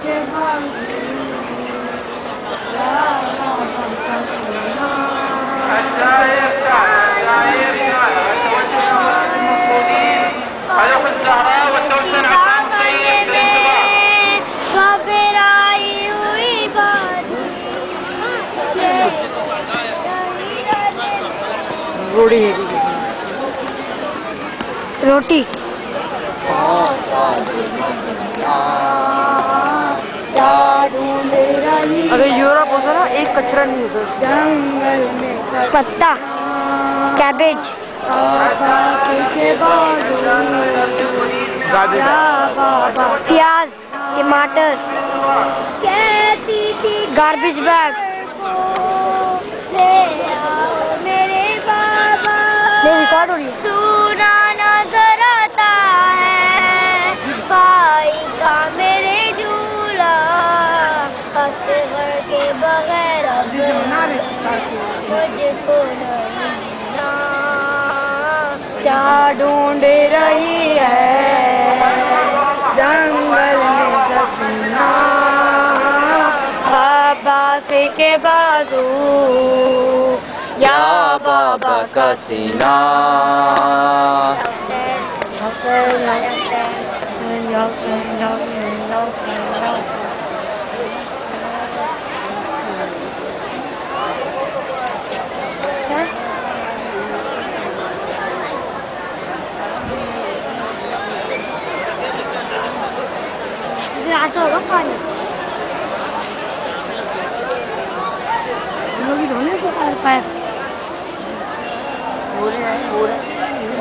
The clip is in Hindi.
के बाजू या बाबा का सीना। रोटी अगर यूरोप होता ना एक कचरा नहीं होता। जंगल में पत्ता कैबेज प्याज टमाटर गार्बेज बैग मेरे बाबा रिकॉर्ड हो रही है। सुना नजर आता है भाई का मेरे झूला असगर के बगैर मुझको ना क्या ढूंढ रही है जंगल में सपना बाबा के बाजू या बाबा का सीना। आता होगा पानी हम लोग ही धोने को पैर हो रहे हैं